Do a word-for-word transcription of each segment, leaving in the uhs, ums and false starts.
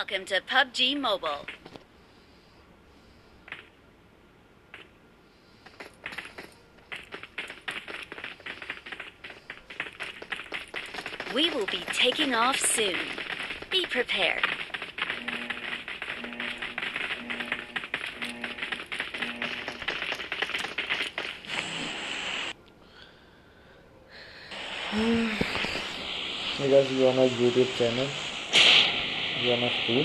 Welcome to P U B G Mobile. We will be taking off soon. Be prepared. Hey guys, you are on our YouTube channel. You are on our school.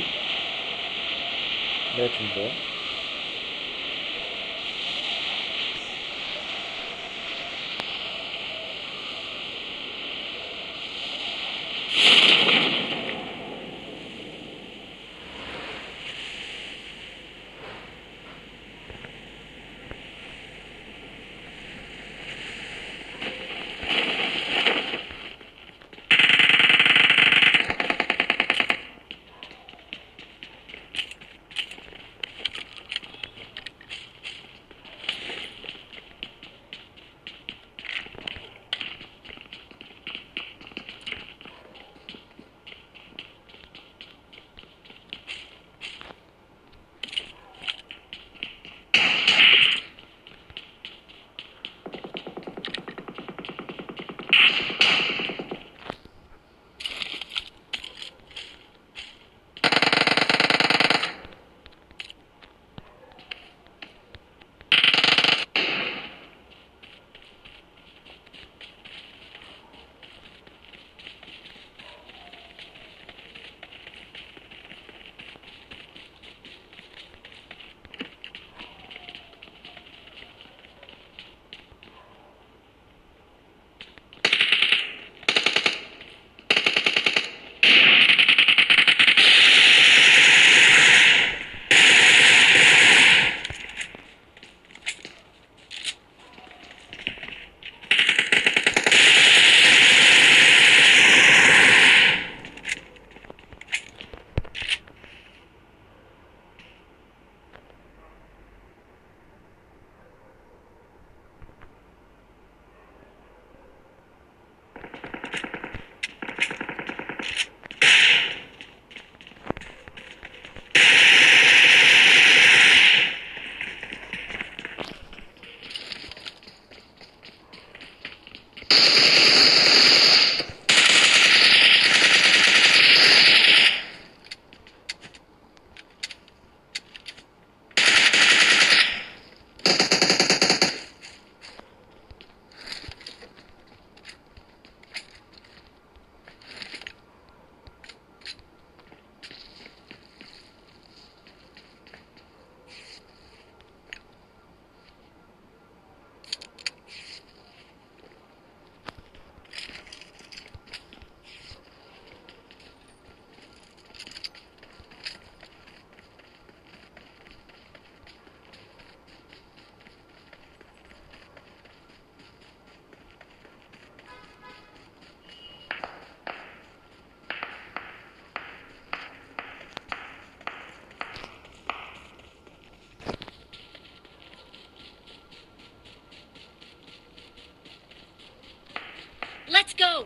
Let's enjoy. Let's go!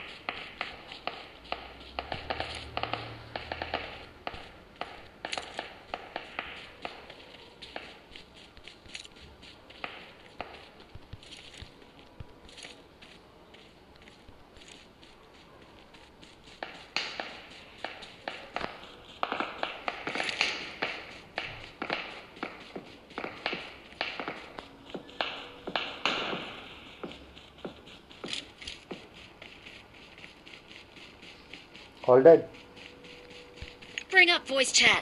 All dead. Bring up voice chat.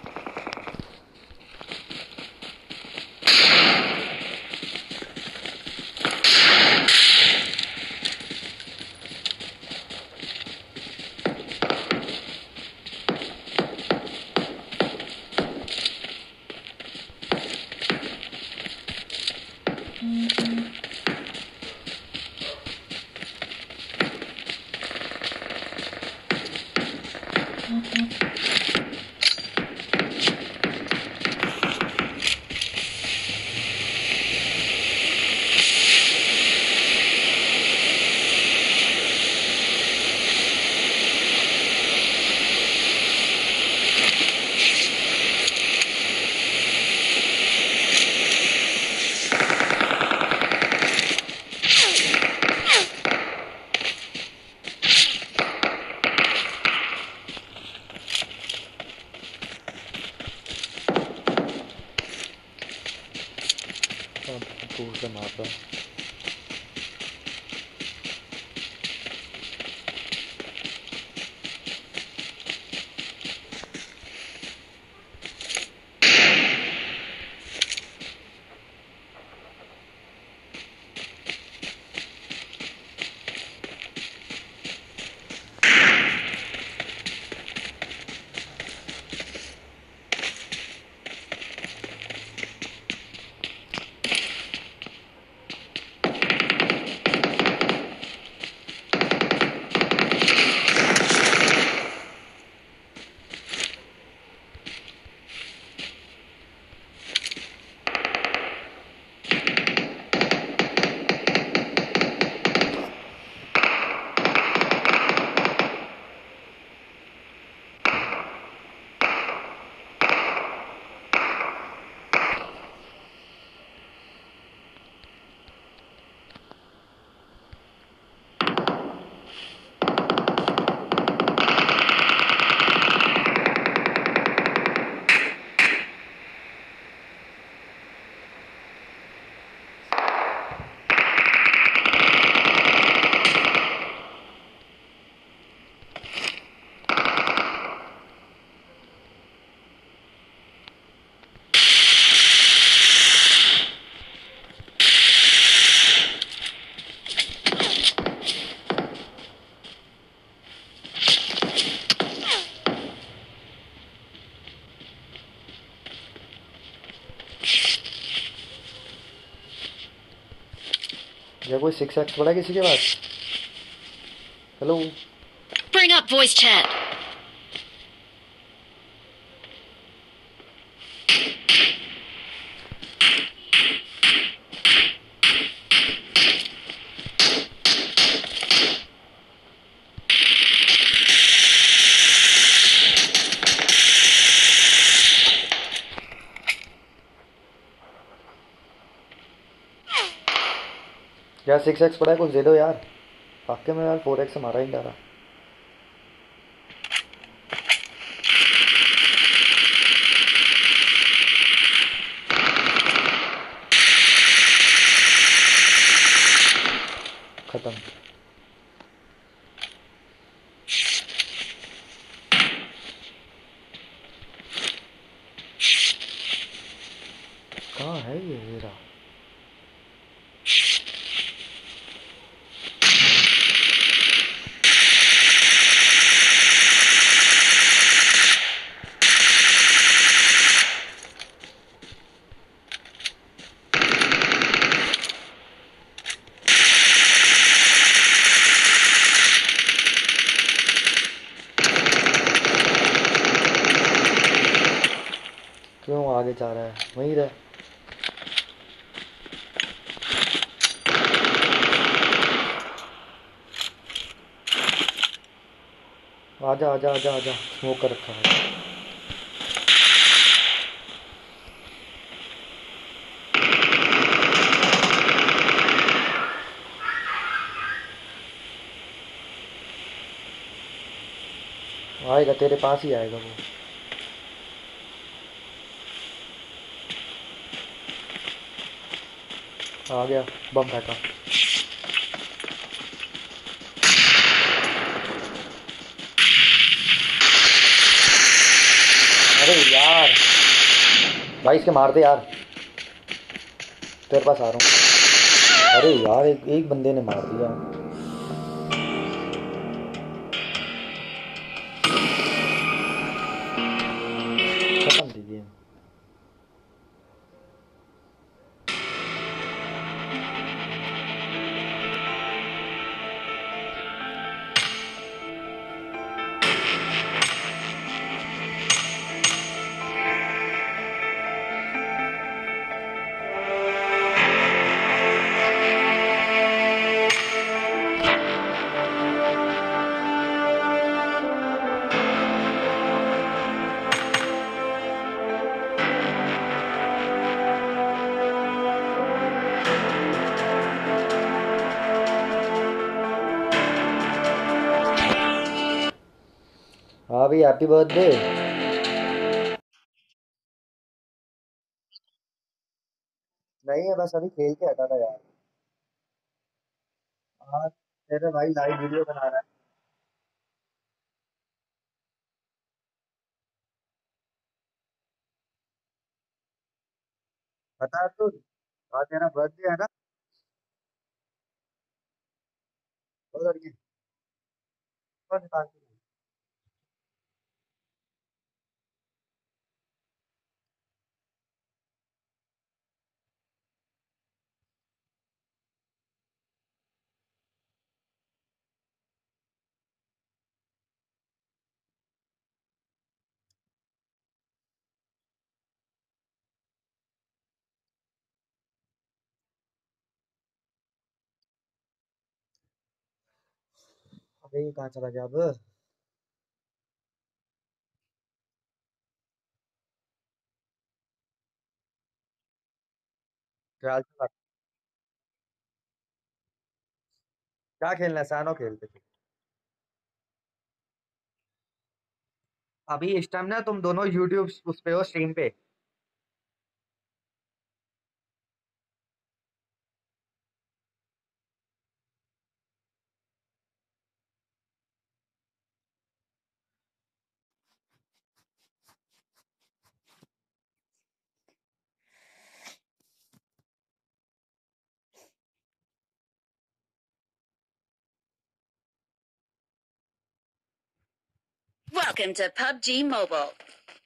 चाकू से मार रहा। क्या कोई six X पड़ा किसी के पास? Hello Bring up voice chat. यार सिक्स एक्स पड़ा है, कुछ दे दो यार। वाकई में यार फोर एक्स से मारा ही नहीं जा रहा। खत्म। कहाँ है ये हीरा? क्यों आगे जा रहा है? वहीं रह। आजा आजा आजा आजा, स्मोक कर रखा है। आएगा तेरे पास ही आएगा वो। आ गया, बम फेंका। अरे यार भाई इसके मार दे यार, तेरे पास आ रहा हूँ। अरे यार एक, एक बंदे ने मार दिया। खत्म थी गेम। हाँ भाई हैप्पी बर्थडे। नहीं है, बस अभी खेल के हटा था यार। हाँ, तेरे भाई लाइव वीडियो बना रहा है। बता तू। हाँ, तेरा बर्थडे है ना। उधर की कौन पार्टी है? अबे ये कहाँ चला गया अब। क्या चला? क्या खेलना है, सानो खेलते थे। अभी इस टाइम ना तुम दोनों यूट्यूब उस पे हो, स्ट्रीम पे। Welcome to P U B G Mobile.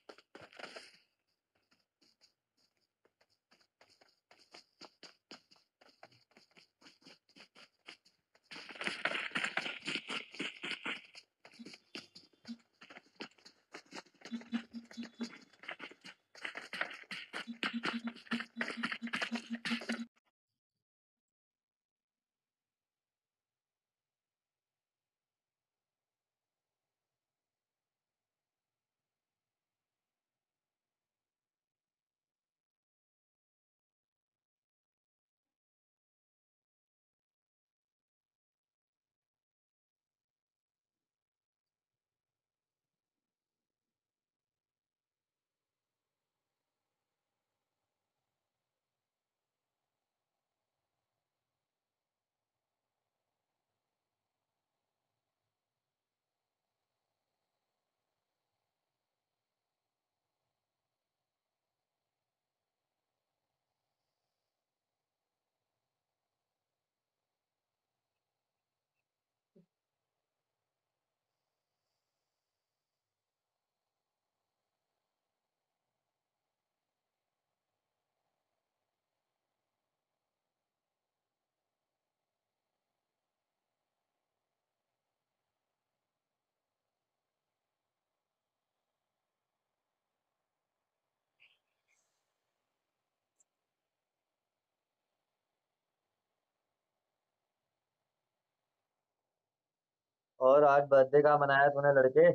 और आज बर्थडे का मनाया तूने लड़के?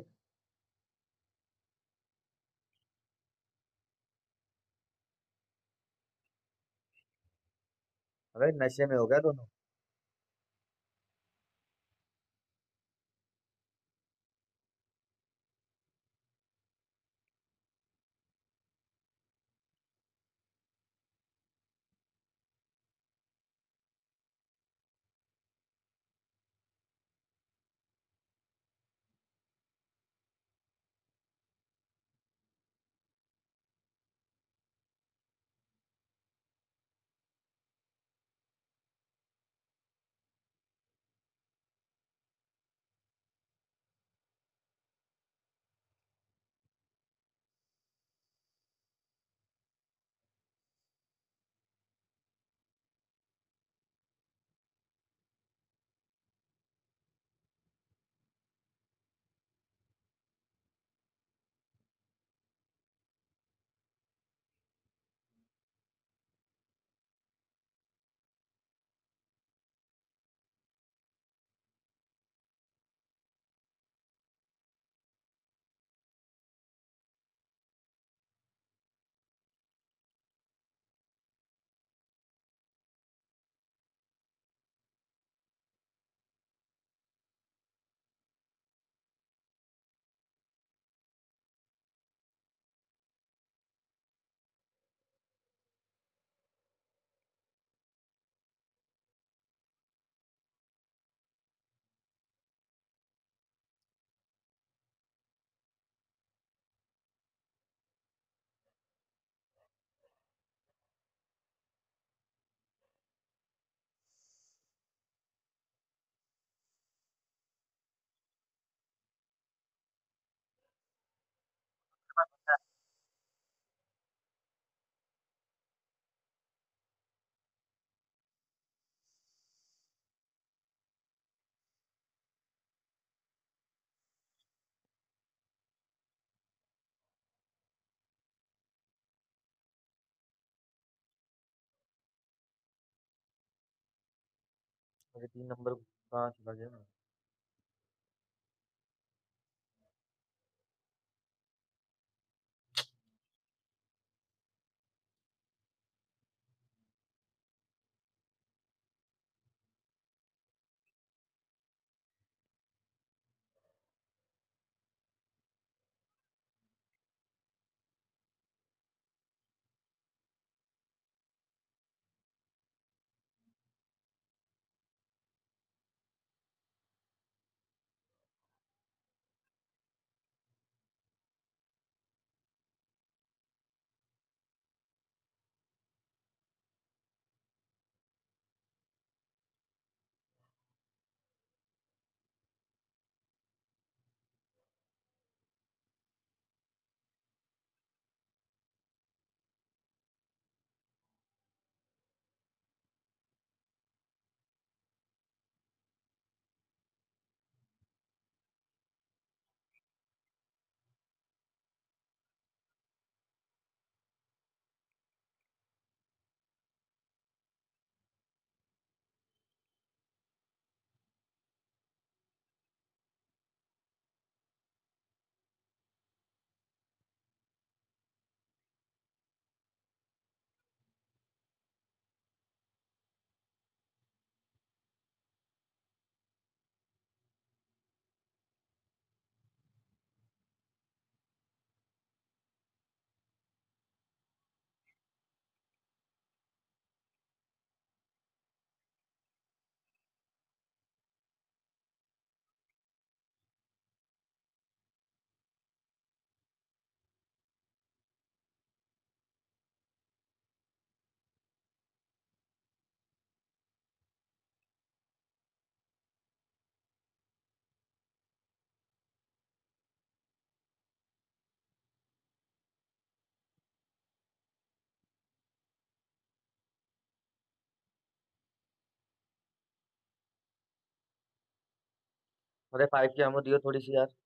अबे नशे में हो गया दोनों। मेरे तीन नंबर कहाँ चला गया? अरे फाइव की हमको दियो थोड़ी सी यार।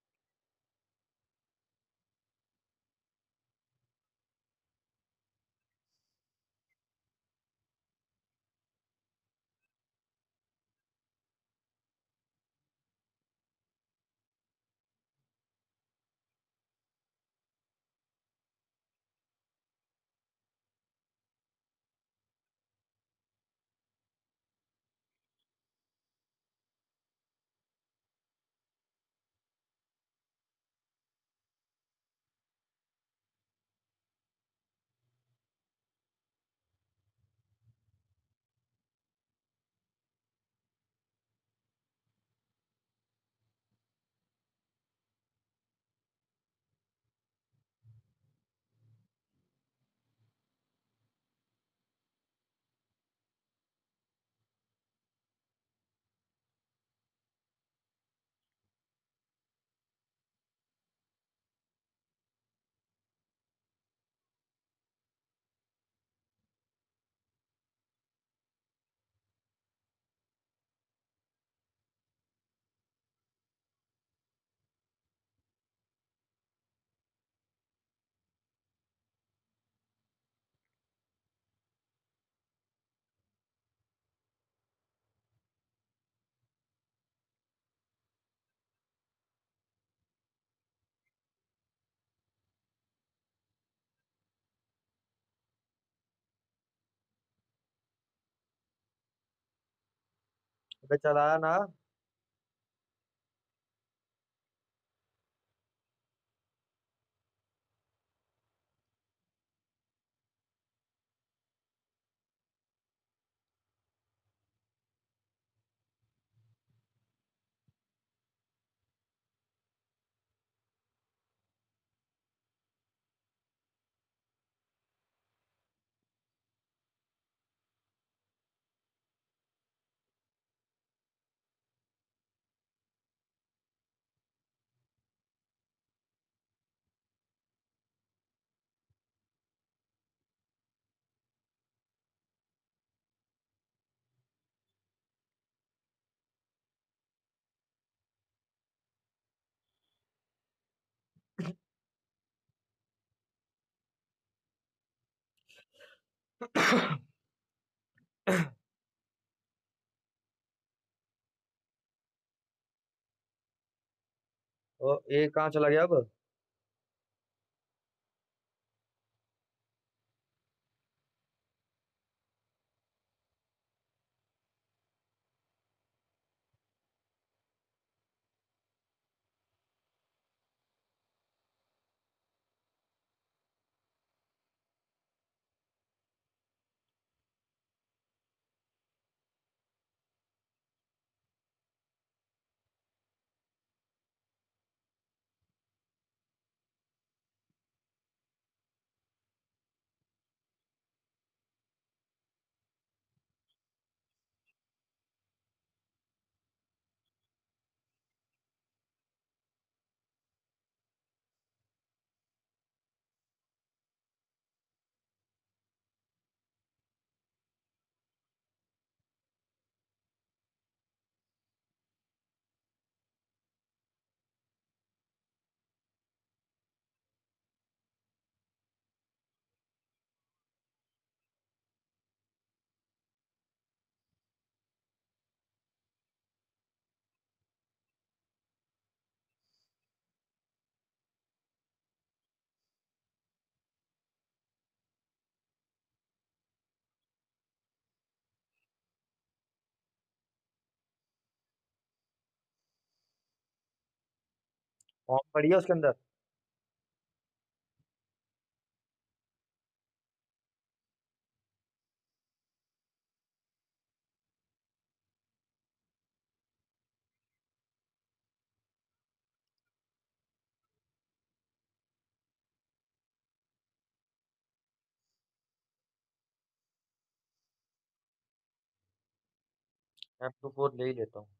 अबे चला ना। और ये कहाँ चला गया अब? फॉर्म पड़ी है उसके अंदर। मैं टू फोर ले ही लेता हूँ।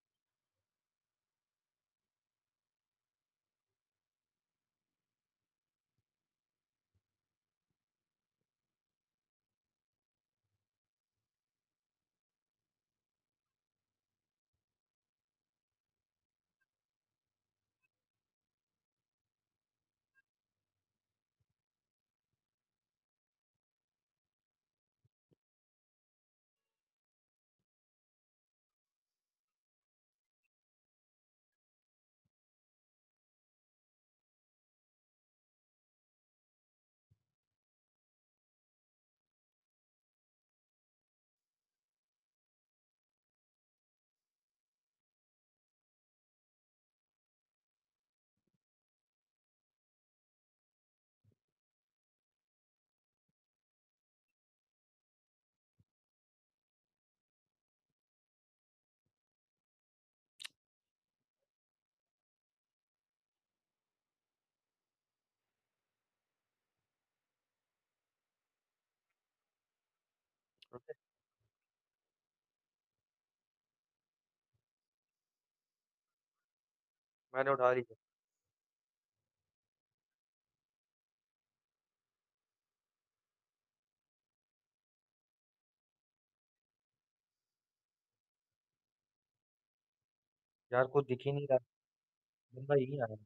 ओके, मैंने उठा ली है। यार कुछ दिख ही नहीं रहा। बंदा यही आया।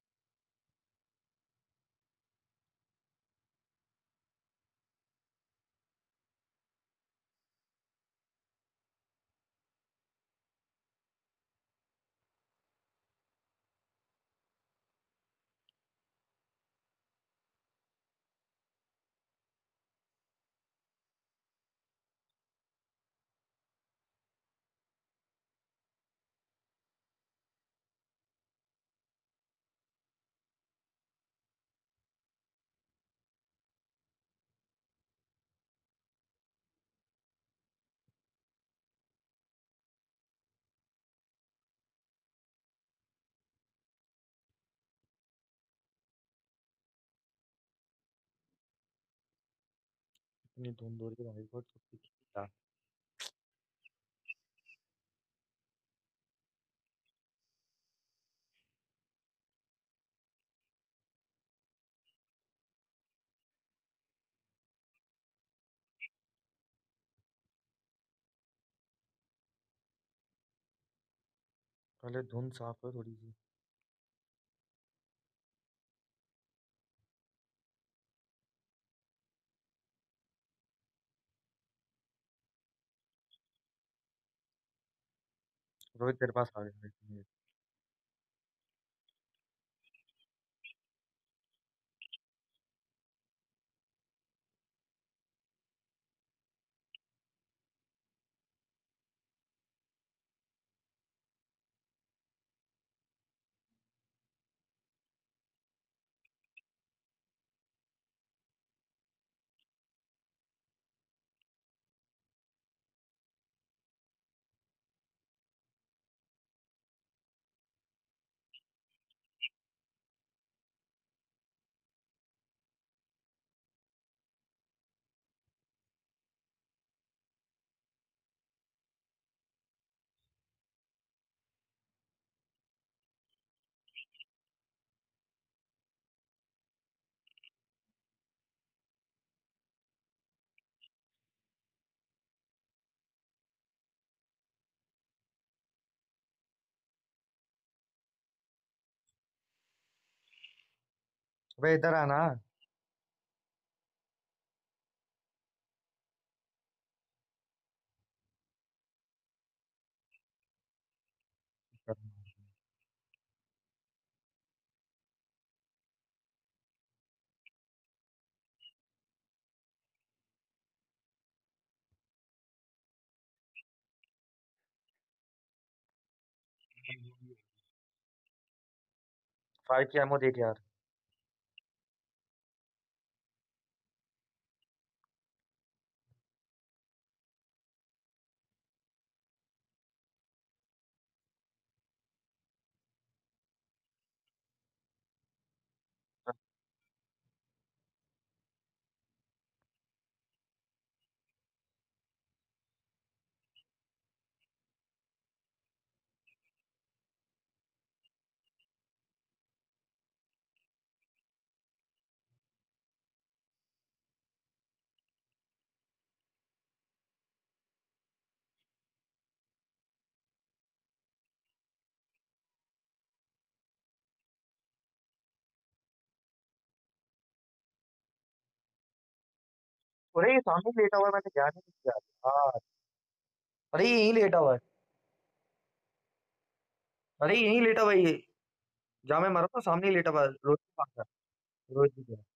इतनी धुंध हो रही है भाई, बहुत कुछ दिख ही नहीं रहा। पहले धुंध साफ है थोड़ी सी। रोहित तेरे पास आ गया। अबे इधर आना। फाइव की एमओ देख यार। अरे ये सामने लेटा हुआ है, मैंने ध्यान ही नहीं दिया यार। अरे ये यहीं लेटा हुआ है। अरे यहीं लेटा हुआ है ये। जहाँ मैं मरा था सामने ही लेटा हुआ है, रोहित के पास है। रोहित भी गया।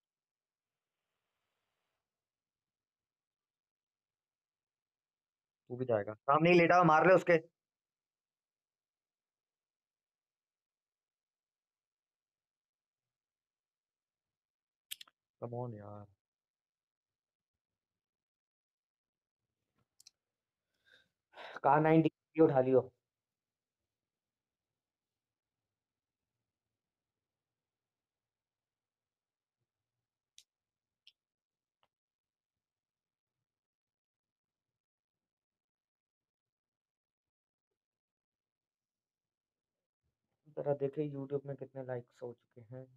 तू भी जाएगा, सामने ही लेटा हुआ, मार ले उसके। कम ऑन यार। कार नाइनटी उठा लियो। जरा देखे यूट्यूब में कितने लाइक्स हो चुके हैं।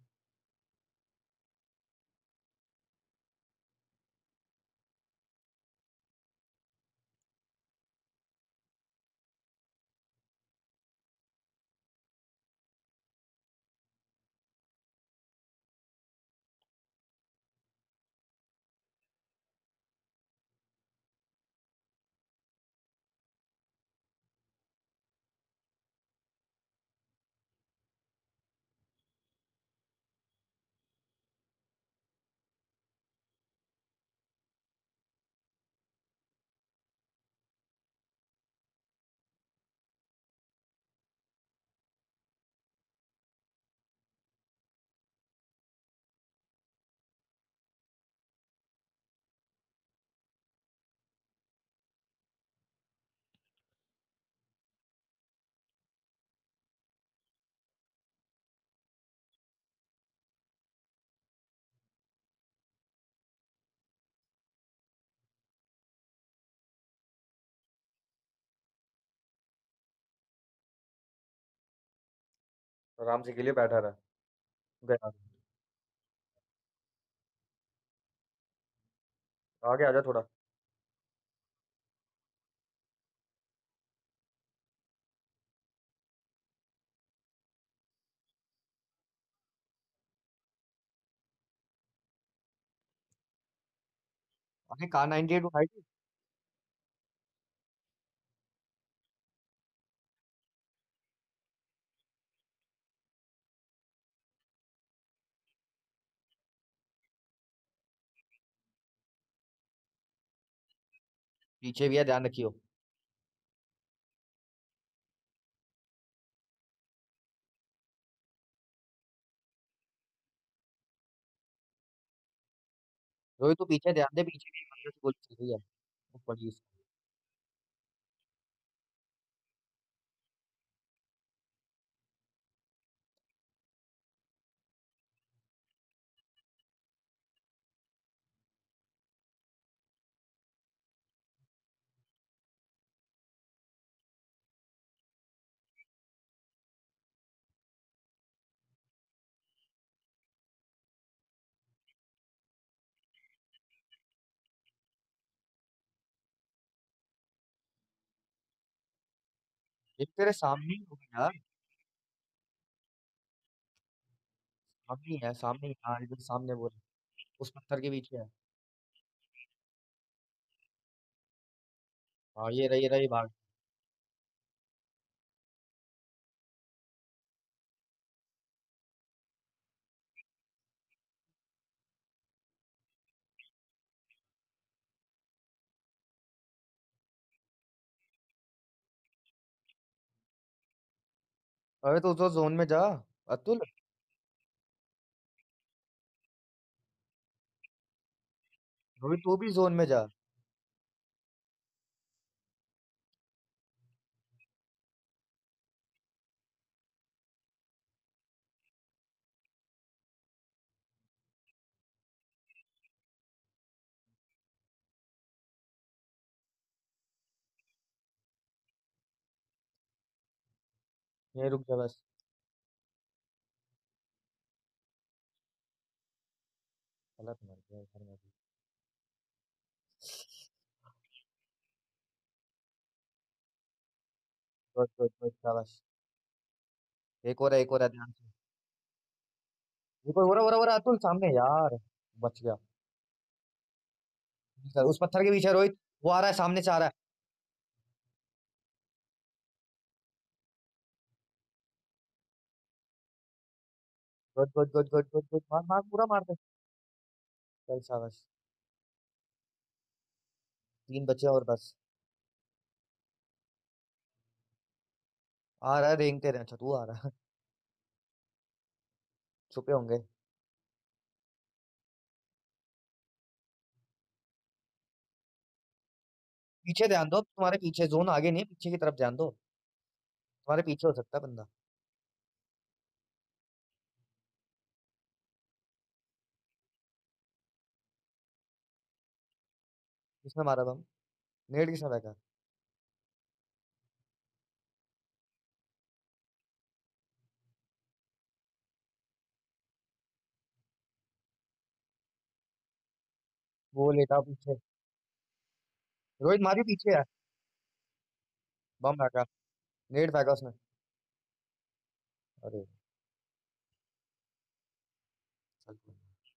आराम से के लिए बैठा रहा। गया। आगे आजा थोड़ा। अरे कार नाइनटी एट उठाई थी। पीछे भी है, ध्यान रखियो। रोहित तू पीछे ध्यान दे, पीछे भी बंदे से गोली चल रही है। वो पड़ी इसको। ये तेरे सामने ही होगा यार। सामने ही है, सामने ही, हाँ इधर सामने वो है, उस पत्थर के पीछे है। हाँ ये रही, ये रही भाग। अरे तो तो जोन में जा अतुल। रोहित तू भी जोन में जा। ये रुक जा बस। गलत मर गया इधर में भी। गुड गुड गुड शाबाश। एक और है, एक और है, ध्यान से। एक और, और और और अतुल सामने यार। बच गया। उस पत्थर के पीछे रोहित। वो आ रहा है, सामने से आ रहा है। Good good good good good good, मार मार पूरा मार दे। चल शाबाश। तीन बचे और बस। आ रहा है, रेंगते रहे। अच्छा तू आ रहा है। छुपे होंगे। पीछे ध्यान दो, तुम्हारे पीछे जोन आगे नहीं है, पीछे की तरफ ध्यान दो। तुम्हारे पीछे हो सकता है बंदा। किसने मारा बम? नेड किसने फेंका? वो लेटा पीछे। रोहित मारी पीछे है। बम फेंका। नेड फेंका उसने। अरे चल कोई नहीं।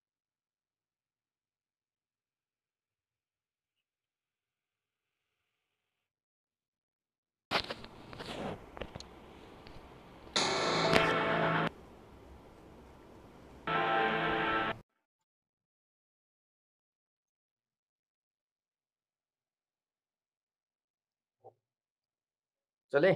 चले।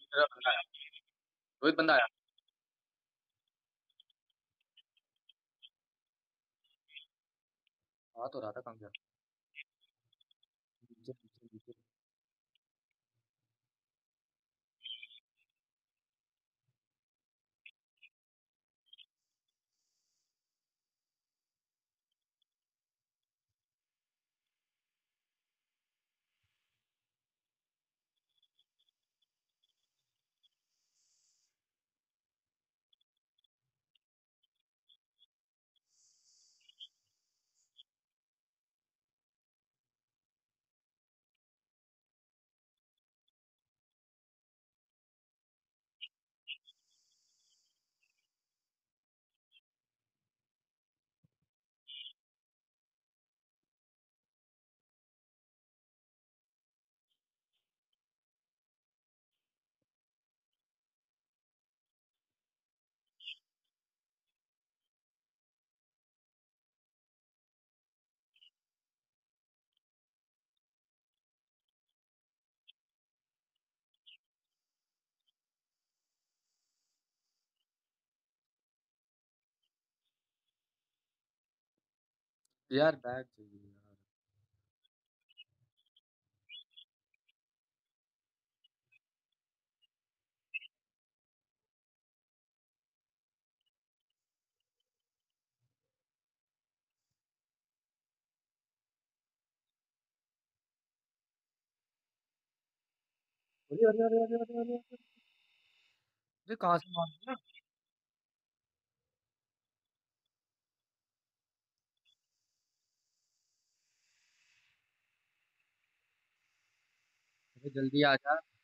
मेरा बंदा आया। रोहित बंदा आया। आ तो रहा था, कहाँ गया? नीचे नीचे नीचे। यार बैग चाहिए यार। अरे अरे अरे अरे अरे अरे अरे। अरे कहाँ से मार दिया? अरे जल्दी आ जा।